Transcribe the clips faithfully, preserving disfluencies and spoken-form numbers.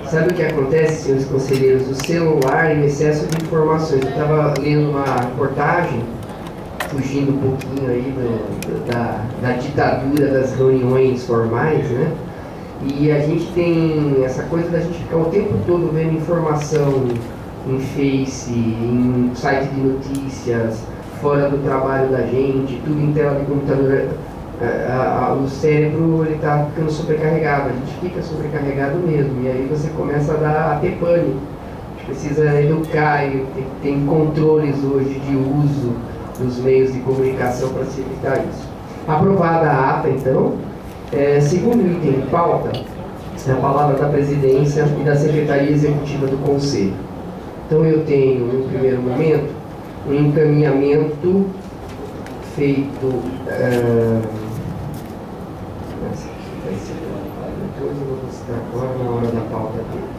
Sabe o que acontece, senhores conselheiros? O celular e o excesso de informações. Eu estava lendo uma reportagem, fugindo um pouquinho aí do, da, da ditadura das reuniões formais, né? E a gente tem essa coisa da gente ficar o tempo todo vendo informação em Face, em site de notícias, fora do trabalho da gente, tudo em tela de computador. A, a, o cérebro está ficando sobrecarregado, a gente fica sobrecarregado mesmo, e aí você começa a, dar, a ter pânico. A gente precisa educar, e tem, tem controles hoje de uso dos meios de comunicação para se evitar isso. Aprovada a ata, então, é, segundo item de pauta, é a palavra da presidência e da Secretaria Executiva do Conselho. Então eu tenho, no primeiro momento, um encaminhamento feito... Uh, essa aqui vai ser depois eu vou mostrar agora na hora da pauta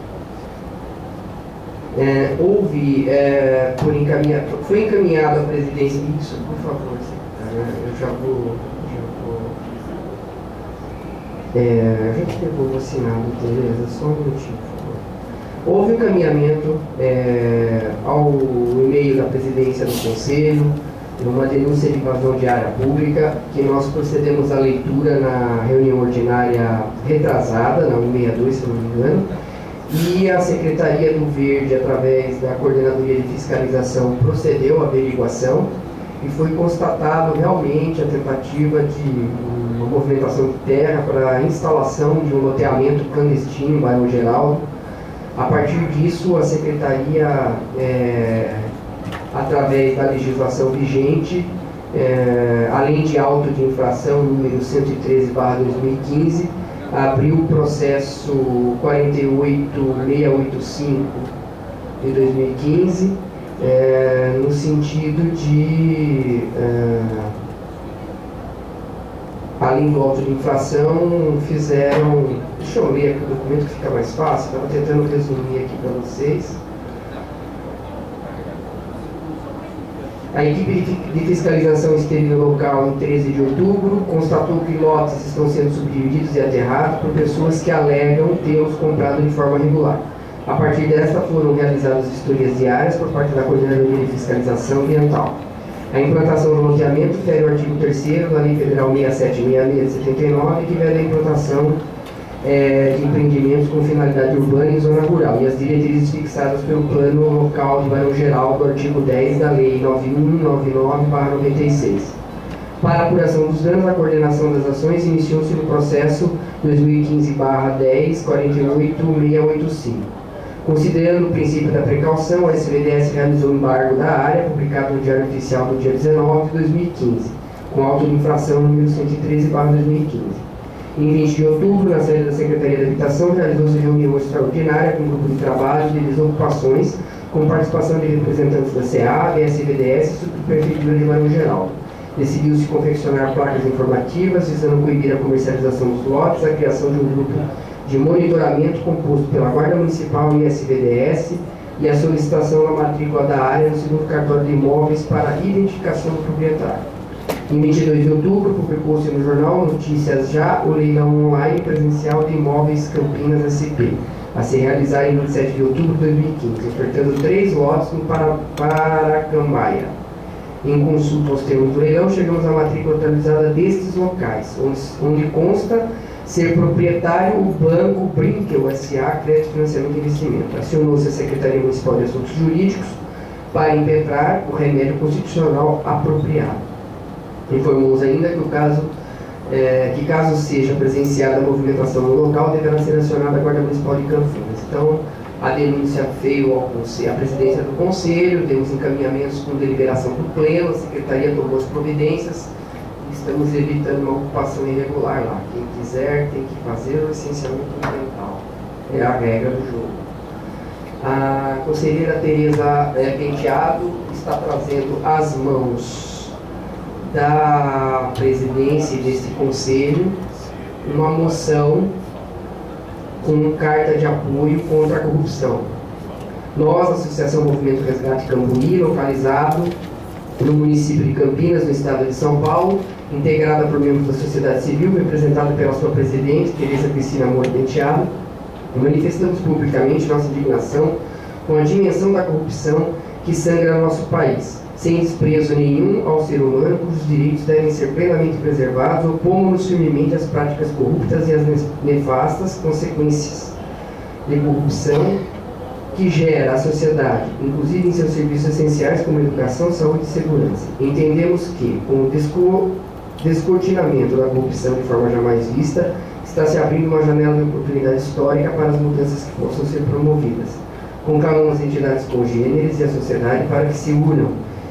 dele. É, houve, é, por encaminhar, foi encaminhado à presidência... Isso, por favor, secretário, eu já vou... Já vou é, a gente pegou o assinado, beleza? Só um minutinho, por favor. Houve encaminhamento é, ao e-mail da presidência do Conselho, uma denúncia de invasão de área pública, que nós procedemos à leitura na reunião ordinária retrasada, na cento e sessenta e dois, se não me engano, e a Secretaria do Verde, através da Coordenadoria de Fiscalização, procedeu à averiguação e foi constatado realmente a tentativa de uma movimentação de terra para a instalação de um loteamento clandestino em bairro Geraldo. A partir disso, a Secretaria, é, através da legislação vigente, é, além de auto de infração número cento e treze barra dois mil e quinze, abriu o processo quarenta e oito mil seiscentos e oitenta e cinco de dois mil e quinze, é, no sentido de, é, além do auto de infração, fizeram... Deixa eu ler aqui o documento que fica mais fácil, estava tentando resumir aqui para vocês. A equipe de fiscalização esteve no local em treze de outubro, constatou que lotes estão sendo subdivididos e aterrados por pessoas que alegam tê-los comprado de forma regular. A partir desta foram realizadas vistorias diárias por parte da Coordenadoria de Fiscalização Ambiental. A implantação do loteamento fere o artigo terceiro da Lei Federal seis sete seis seis de setenta e nove, que veda a implantação é, de empreendimentos com finalidade urbana em zona rural, e as diretrizes fixadas pelo Plano Local de Bairro Geral do artigo dez da Lei nove mil cento e noventa e nove barra noventa e seis. Para a apuração dos danos, a coordenação das ações iniciou-se no processo dois mil e quinze barra dez quarenta e oito mil seiscentos e oitenta e cinco. Considerando o princípio da precaução, a S V D S realizou o embargo da área, publicado no Diário Oficial do dia dezenove de dois mil e quinze, com auto de infração número cento e treze barra dois mil e quinze. Em vinte de outubro, na sede da Secretaria da Habitação, realizou-se reunião extraordinária com um grupo de trabalho de desocupações, com participação de representantes da SEAB, S V D S e Subprefeitura de Bairro Geral. Decidiu-se confeccionar placas informativas, visando coibir a comercialização dos lotes, a criação de um grupo de monitoramento composto pela Guarda Municipal e S V D S e a solicitação da matrícula da área no segundo cartório de imóveis para a identificação do proprietário. Em vinte e dois de outubro, publicou-se no jornal Notícias Já o leilão online presencial de imóveis Campinas S P, a se realizar em vinte e sete de outubro de dois mil e quinze, ofertando três lotes no Paracambaia. Em consulta aos termos do leilão, chegamos à matrícula atualizada destes locais, onde, onde consta ser proprietário o Banco Brinkel S A Crédito Financiamento e Investimento. Acionou-se a Secretaria Municipal de Assuntos Jurídicos para impetrar o remédio constitucional apropriado. Informou-nos ainda que, o caso, é, que caso seja presenciada a movimentação no local, deverá ser acionada a Guarda Municipal de Campinas. Então, a denúncia veio ao conselho, à presidência do Conselho, temos encaminhamentos com deliberação do Pleno, a Secretaria tomou as providências, estamos evitando uma ocupação irregular lá. Quem quiser tem que fazer o licenciamento ambiental. É a regra do jogo. A conselheira Tereza Penteado está trazendo às mãos da presidência deste conselho uma moção com carta de apoio contra a corrupção. Nós, Associação Movimento Resgate Cambuí, localizado no município de Campinas, no estado de São Paulo, integrada por membros da sociedade civil, representada pela sua presidente, Tereza Cristina Moura Penteado, Manifestamos publicamente nossa indignação com a dimensão da corrupção que sangra nosso país, sem desprezo nenhum ao ser humano, cujos direitos devem ser plenamente preservados. Opomos-nos firmemente às práticas corruptas e às nefastas consequências de corrupção que gera a sociedade, inclusive em seus serviços essenciais como educação, saúde e segurança. Entendemos que, com o desco descortinamento da corrupção de forma jamais vista, está se abrindo uma janela de oportunidade histórica para as mudanças que possam ser promovidas. Conclamamos as entidades congêneres e a sociedade para que se unam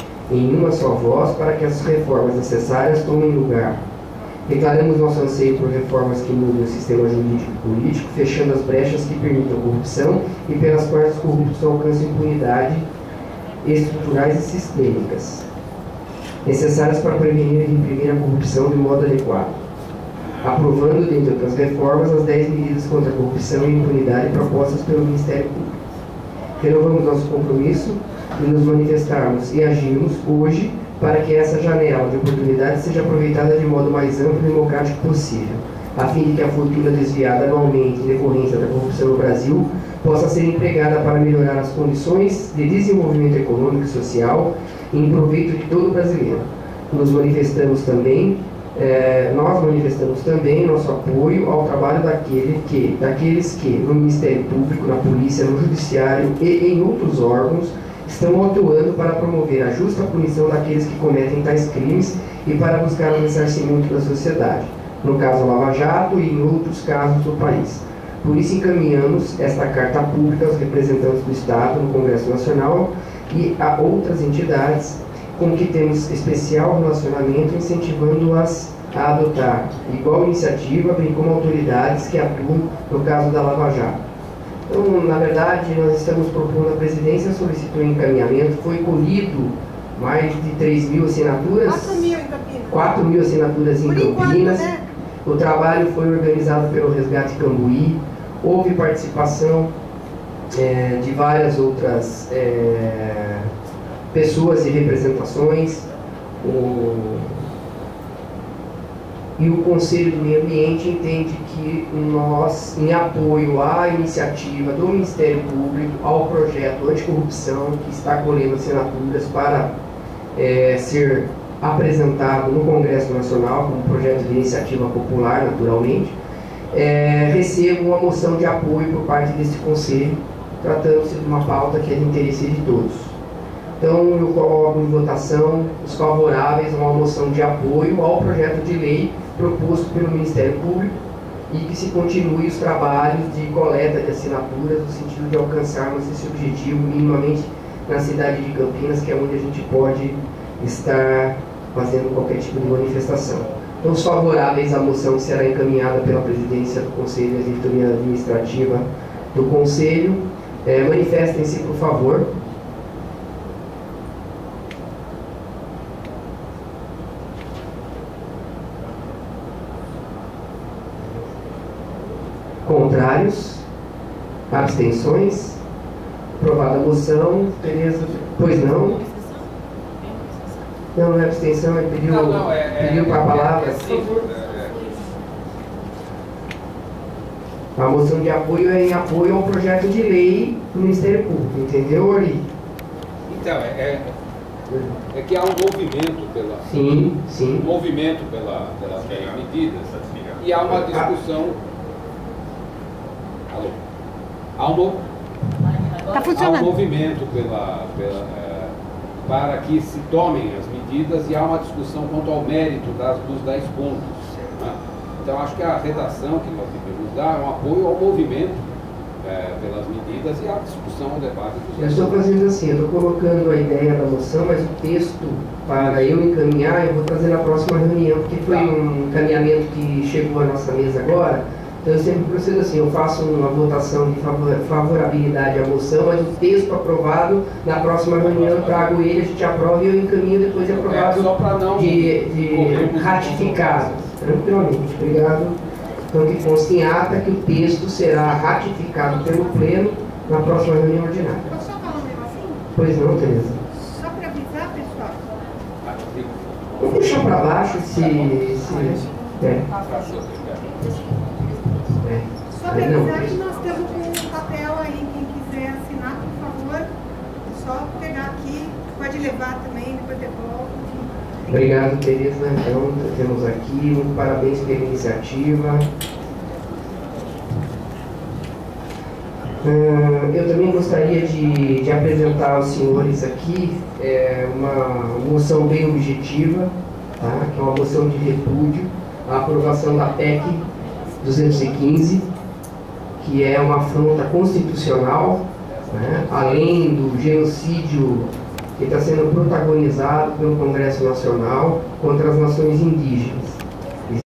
em uma só voz para que as reformas necessárias tomem lugar. Declaramos nosso anseio por reformas que mudem o sistema jurídico e político, fechando as brechas que permitam a corrupção e pelas quais os corruptos alcançam impunidade estruturais e sistêmicas, necessárias para prevenir e reprimir a corrupção de modo adequado. Aprovando, dentre outras reformas, as dez medidas contra a corrupção e impunidade propostas pelo Ministério Público. Renovamos nosso compromisso de nos manifestarmos e agirmos hoje para que essa janela de oportunidade seja aproveitada de modo mais amplo e democrático possível, a fim de que a fortuna desviada anualmente em decorrência da corrupção no Brasil possa ser empregada para melhorar as condições de desenvolvimento econômico e social em proveito de todo brasileiro. Nos manifestamos também, eh, nós manifestamos também nosso apoio ao trabalho daquele que, daqueles que, no Ministério Público, na Polícia, no Judiciário e em outros órgãos, estão atuando para promover a justa punição daqueles que cometem tais crimes e para buscar o ressarcimento da sociedade, no caso Lava Jato e em outros casos do país. Por isso encaminhamos esta carta pública aos representantes do Estado no Congresso Nacional e a outras entidades com que temos especial relacionamento, incentivando-as a adotar igual iniciativa, bem como autoridades que atuam no caso da Lava Jato. Então, na verdade, nós estamos propondo, a presidência solicitou encaminhamento, foi colhido mais de três mil assinaturas. quatro mil em Campinas. quatro mil assinaturas em Por Campinas. Enquanto, né? O trabalho foi organizado pelo Resgate Cambuí, houve participação é, de várias outras é, pessoas e representações. O... E o Conselho do Meio Ambiente entende que nós, em apoio à iniciativa do Ministério Público, ao projeto anticorrupção, que está colhendo assinaturas para é, ser apresentado no Congresso Nacional, como projeto de iniciativa popular, naturalmente, é, recebo uma moção de apoio por parte desse Conselho, tratando-se de uma pauta que é de interesse de todos. Então, eu coloco em votação os favoráveis a uma moção de apoio ao projeto de lei proposto pelo Ministério Público e que se continue os trabalhos de coleta de assinaturas no sentido de alcançarmos esse objetivo minimamente na cidade de Campinas, que é onde a gente pode estar fazendo qualquer tipo de manifestação. Então, os favoráveis à moção que será encaminhada pela presidência do Conselho e a diretoria administrativa do Conselho, é, manifestem-se, por favor. Contrários? Abstenções? Aprovada a moção. Tereza, pois não? Não, não é abstenção, ele pediu, não, não, é, pediu é, para a palavra. É, é, sim, é, a moção de apoio é em apoio ao projeto de lei do Ministério Público, entendeu, Ori? Então, é, é, é que há um movimento pela... Sim, sim. Um movimento pela, pelas medidas e há uma discussão... Alô? Há um, tá funcionando. Há um movimento pela, pela, é, para que se tomem as medidas e há uma discussão quanto ao mérito das, dos dez pontos. Né? Então, acho que a redação que nós devemos dar é um apoio ao movimento é, pelas medidas e à discussão, ao debate. Dos eu estou fazendo assim, eu estou colocando a ideia da moção, mas o texto para eu encaminhar eu vou trazer na próxima reunião, porque foi um encaminhamento que chegou à nossa mesa agora. Então, eu sempre procedo assim, eu faço uma votação de favorabilidade à moção, mas o texto aprovado, na próxima reunião eu trago ele, a gente aprova e eu encaminho depois de aprovado, é, só para não de, de ratificado. Tranquilamente, obrigado. Então, que conste em ata que o texto será ratificado pelo Pleno na próxima reunião ordinária. Posso só falar um negocinho? Pois não, Tereza. Só para avisar, pessoal. Vamos deixar para baixo se... se é. Só para avisar que nós temos levar também, depois devolve. Obrigado, Tereza. Então, temos aqui um parabéns pela iniciativa. Uh, eu também gostaria de, de apresentar aos senhores aqui é, uma moção bem objetiva, tá? Que é uma moção de repúdio à aprovação da P E C duzentos e quinze, que é uma afronta constitucional, né? Além do genocídio que está sendo protagonizado pelo Congresso Nacional contra as nações indígenas.